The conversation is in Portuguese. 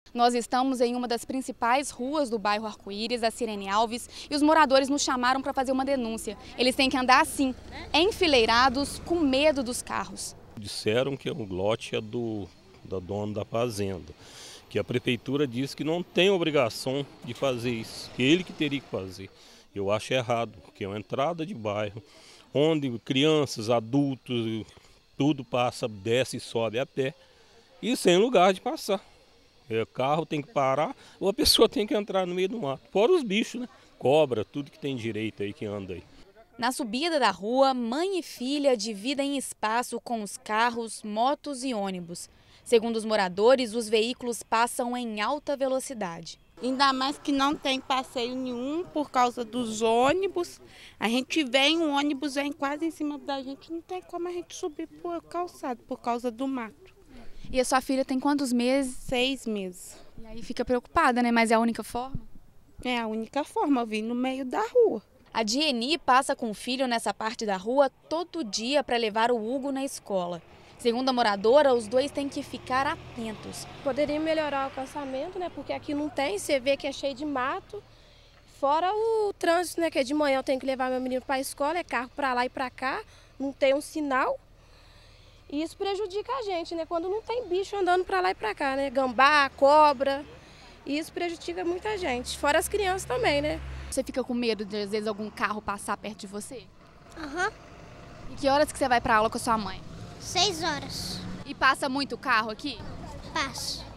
Nós estamos em uma das principais ruas do bairro Arco-Íris, a Cirene Alves, e os moradores nos chamaram para fazer uma denúncia. Eles têm que andar assim, enfileirados, com medo dos carros. Disseram que o lote é da dona da fazenda, que a prefeitura diz que não tem obrigação de fazer isso, que ele que teria que fazer. Eu acho errado, porque é uma entrada de bairro, onde crianças, adultos, tudo passa, desce e sobe a pé, e sem lugar de passar. O carro tem que parar ou a pessoa tem que entrar no meio do mato. Fora os bichos, né? Cobra, tudo que tem direito aí que anda aí. Na subida da rua, mãe e filha dividem espaço com os carros, motos e ônibus. Segundo os moradores, os veículos passam em alta velocidade. Ainda mais que não tem passeio nenhum por causa dos ônibus. A gente vem, o ônibus vem quase em cima da gente, não tem como a gente subir por calçado por causa do mato. E a sua filha tem quantos meses? 6 meses. E aí fica preocupada, né? Mas é a única forma? É a única forma, eu vim no meio da rua. A Dieni passa com o filho nessa parte da rua todo dia para levar o Hugo na escola. Segundo a moradora, os dois têm que ficar atentos. Poderia melhorar o calçamento, né? Porque aqui não tem, você vê que é cheio de mato. Fora o trânsito, né? Que de manhã eu tenho que levar meu menino para a escola, é carro para lá e para cá, não tem um sinal. E isso prejudica a gente, né? Quando não tem bicho andando para lá e para cá, né? Gambá, cobra. E isso prejudica muita gente. Fora as crianças também, né? Você fica com medo de, às vezes, algum carro passar perto de você? Aham. E que horas que você vai para aula com a sua mãe? 6 horas. E passa muito carro aqui? Passo.